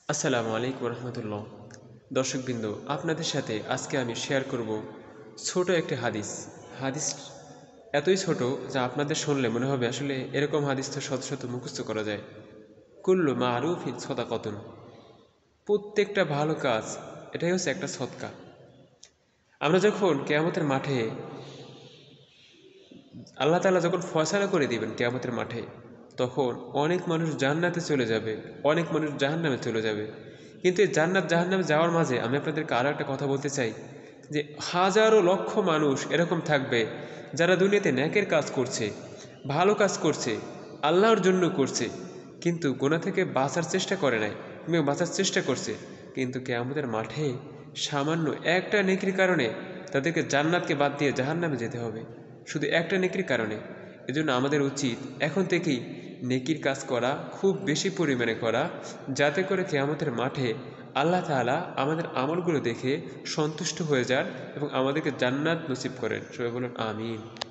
আসসালামু আলাইকুম রহমতুল্লাহ। দর্শকবৃন্দ, আপনাদের সাথে আজকে আমি শেয়ার করব ছোট একটি হাদিস। হাদিস এতই ছোট যা আপনাদের শুনলে মনে হবে আসলে এরকম হাদিস তো শত শত মুখস্থ করা যায়। কুল্লু মারুফিন সদাকতুন, প্রত্যেকটা ভালো কাজ এটাই হচ্ছে একটা সদকা। আমরা যখন কিয়ামতের মাঠে আল্লাহ তাআলা যখন ফয়সালা করে দিবেন কিয়ামতের মাঠে, তখন অনেক মানুষ জান্নাতে চলে যাবে, অনেক মানুষ জাহান্নামে চলে যাবে। কিন্তু এই জান্নাত জাহান্নামে যাওয়ার মাঝে আমি আপনাদেরকে আরও একটা কথা বলতে চাই যে হাজারো লক্ষ মানুষ এরকম থাকবে যারা দুনিয়াতে ন্যাকের কাজ করছে, ভালো কাজ করছে, আল্লাহর জন্য করছে, কিন্তু গুনাহ থেকে বাঁচার চেষ্টা করে নাই কিংবা বাঁচার চেষ্টা করছে, কিন্তু কিয়ামতের মাঠে সামান্য একটা নেকির কারণে তাদেরকে জান্নাতকে বাদ দিয়ে জাহান্নামে যেতে হবে, শুধু একটা নেকির কারণে। এজন্য আমাদের উচিত এখন থেকেই নেকির কাজ করা, খুব বেশি পরিমাণে করা, যাতে করে কিয়ামতের মাঠে আল্লাহ তাআলা আমাদের আমলগুলো দেখে সন্তুষ্ট হয়ে যান এবং আমাদেরকে জান্নাত নসিব করেন। সবাই বলুন আমিন।